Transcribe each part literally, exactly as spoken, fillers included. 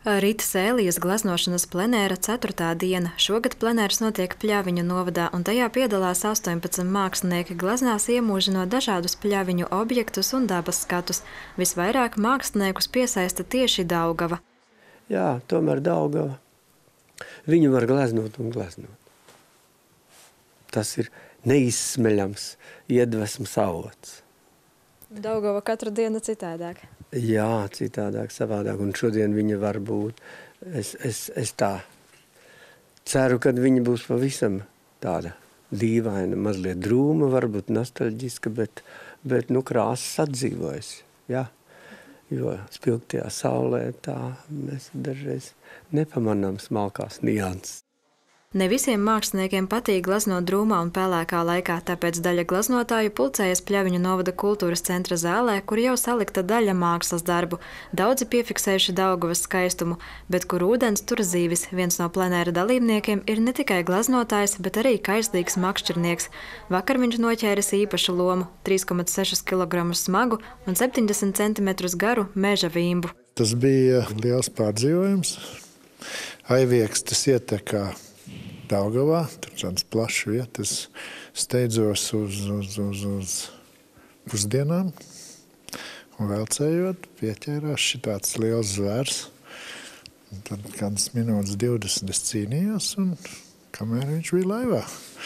Rīta Sēlijas gleznošanas plenēra ceturtā diena. Šogad plenērs notiek Pļaviņu novadā, un tajā piedalās astoņpadsmit mākslinieki, gleznās iemūžinot dažādus Pļaviņu objektus un dabas skatus. Visvairāk māksliniekus piesaista tieši Daugava. Jā, tomēr Daugava. Viņu var gleznot un gleznot. Tas ir neizsmeļams iedvesmas avots. Daugava katru dienu citādāk. Jā, citādāk, savādāk, un šodien viņa var būt. Es, es, es tā ceru, ka viņa būs pavisam tāda dīvaina, mazliet drūma, varbūt nostalģiska, bet, bet nu, krāsas atdzīvojas. Jā, jo spilgtajā saulē tā mēs dažreiz nepamanām smalkās nianses. Ne visiem māksliniekiem patīk gleznot drūmā un pelēkā laikā, tāpēc daļa gleznotāju pulcējas Pļaviņu novada kultūras centra zālē, kur jau salikta daļa mākslas darbu. Daudzi piefiksējuši Daugavas skaistumu, bet kur ūdens tur zīvis. Viens no plenēra dalībniekiem ir ne tikai gleznotājs, bet arī kaislīgs makšķernieks. Vakar viņš noķēris īpašu lomu – trīs komats sešus kilogramus smagu un septiņdesmit centimetrus garu meža vimbu. Tas bija liels pārdzīvojums. Aiviekstas ietekā Daugavā, tur tāds plašs vietas, steidzos uz, uz, uz, uz pusdienām un velcējot pieķērās šitāds liels zvērs. Un tad kādas minūtes divdesmit es cīnījos un kamēr viņš bija laivā.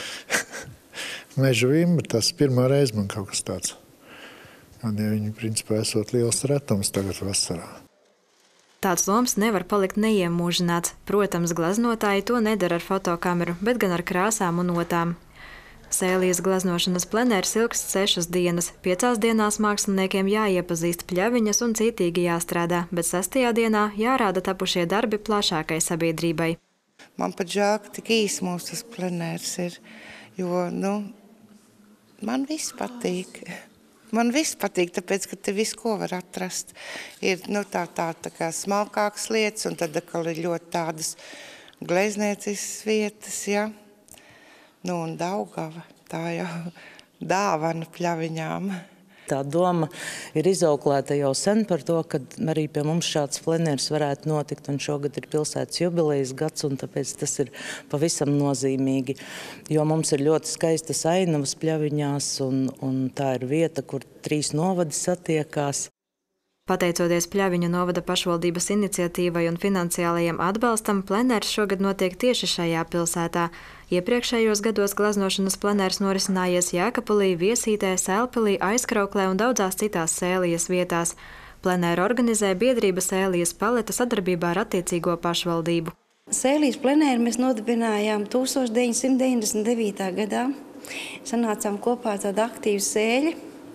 Meža vimba, tas pirmā reize man kaut kas tāds. Un ja viņi principā esot liels retums tagad vasarā. Tāds loms nevar palikt neiemūžināts. Protams, gleznotāji to nedara ar fotokameru, bet gan ar krāsām un notām. Sēlijas gleznošanas plenērs ilgst sešas dienas. Piecās dienās māksliniekiem jāiepazīst Pļaviņas un cītīgi jāstrādā, bet sastajā dienā jārāda tapušie darbi plašākai sabiedrībai. Man pat žēl, ka tik īsi mums tas plenērs ir, jo, nu, man viss patīk. Man viss patīk, tāpēc, ka te visu, ko var atrast. Ir nu, tā, tā, tā kā smalkākas lietas, un tad atkal ir ļoti tādas gleznieciskas vietas, ja. Nu, un Daugava, tā jau dāvana Pļaviņām. Tā doma ir izauklēta jau sen par to, ka arī pie mums šāds plenērs varētu notikt, un šogad ir pilsētas jubilejas gads, un tāpēc tas ir pavisam nozīmīgi. Jo mums ir ļoti skaistas ainavas Pļaviņās, un, un tā ir vieta, kur trīs novadi satiekās. Pateicoties Pļaviņu novada pašvaldības iniciatīvai un finansiālajiem atbalstam, plenērs šogad notiek tieši šajā pilsētā. Iepriekšējos gados gleznošanas plenērs norisinājies Jēkabpilī, Viesītē, Sēlpilī, Aizkrauklē un daudzās citās Sēlijas vietās. Plenēru organizē biedrība Sēlijas paleta sadarbībā ar attiecīgo pašvaldību. Sēlijas plenēru mēs nodibinājām tūkstoš deviņsimt deviņdesmit devītā gadā. Sanācām kopā tādu aktīvu sēļi.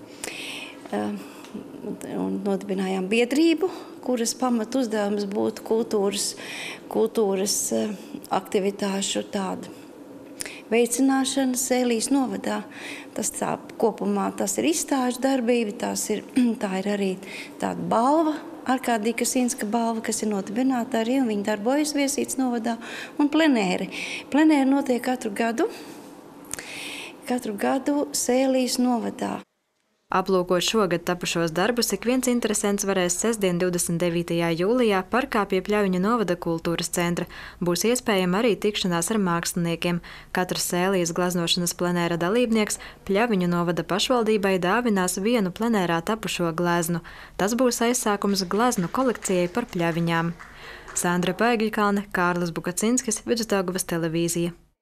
Un nodibinājām biedrību, kuras pamat uzdevums būtu kultūras, kultūras aktivitāšu tāda veicināšana Sēlijas novadā. Tas tā, kopumā tas ir izstāžu darbība, tās ir, tā ir arī tāda balva, Arkādija Kasinska balva, kas ir nodibināta arī, un viņi darbojas Viesītes novadā, un plenēri. Plenēri notiek katru gadu, katru gadu Sēlijas novadā. Aplūkot šogad tapušos darbus, ik viens interesents varēs sestdien divdesmit devītajā jūlijā parkā pie Pļaviņu novada kultūras centra. Būs iespējama arī tikšanās ar māksliniekiem. Katrs Sēlijas gleznošanas plenēra dalībnieks Pļaviņu novada pašvaldībai dāvinās vienu plenērā tapušo gleznu. Tas būs aizsākums gleznu kolekcijai par Pļaviņām. Sandra Paigļkalne, Kārlis Bukacinskis, Vidusdaugavas televīzija.